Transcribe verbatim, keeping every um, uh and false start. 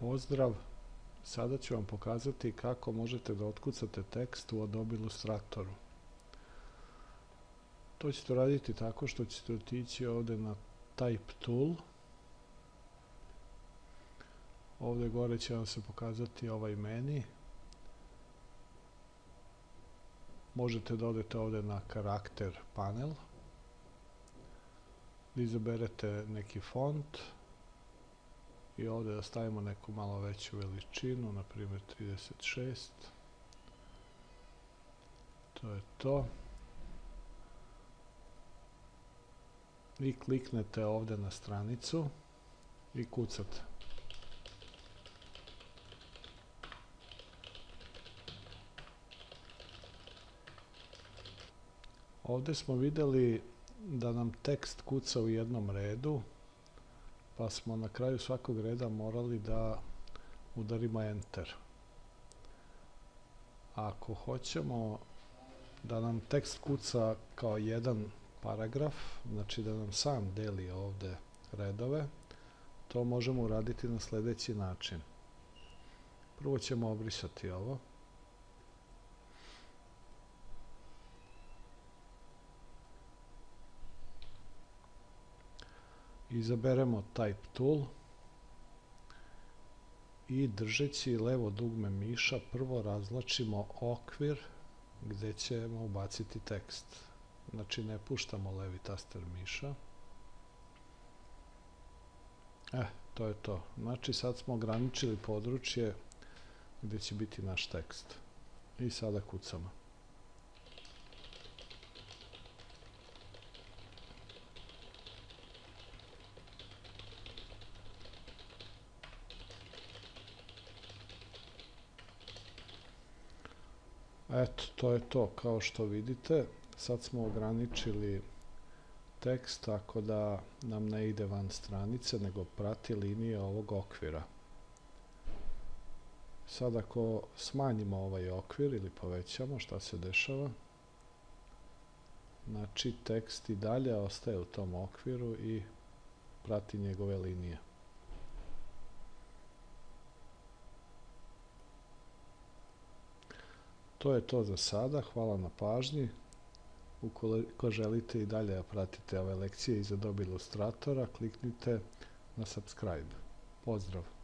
Pozdrav! Sada ću vam pokazati kako možete da otkucate tekst u Adobe Illustratoru. To ćete raditi tako što ćete otići ovdje na Type Tool. Ovdje gore će vam se pokazati ovaj meni. Možete da odete ovdje na Karakter panel. Izaberete neki font. I ovdje da stavimo neku malo veću veličinu, na primjer trideset šest. To je to. I kliknete ovdje na stranicu i kucate. Ovdje smo vidjeli da nam tekst kuca u jednom redu, pa smo na kraju svakog reda morali da udarimo Enter. Ako hoćemo da nam tekst kuca kao jedan paragraf, znači da nam sam deli ovdje redove, to možemo uraditi na sljedeći način. Prvo ćemo obrisati ovo. Izaberemo Type Tool i držeći levo dugme miša prvo razvlačimo okvir gdje ćemo ubaciti tekst. Znači ne puštamo levi taster miša. E, to je to. Znači sad smo ograničili područje gdje će biti naš tekst. I sada kucamo. Eto, to je to. Kao što vidite, sad smo ograničili tekst tako da nam ne ide van stranice, nego prati linije ovog okvira. Sad ako smanjimo ovaj okvir ili povećamo, šta se dešava? Znači, tekst i dalje ostaje u tom okviru i prati njegove linije. To je to za sada. Hvala na pažnji. Ukoliko želite i dalje da pratite ove lekcije iz Adobe Illustratora, kliknite na subscribe. Pozdrav!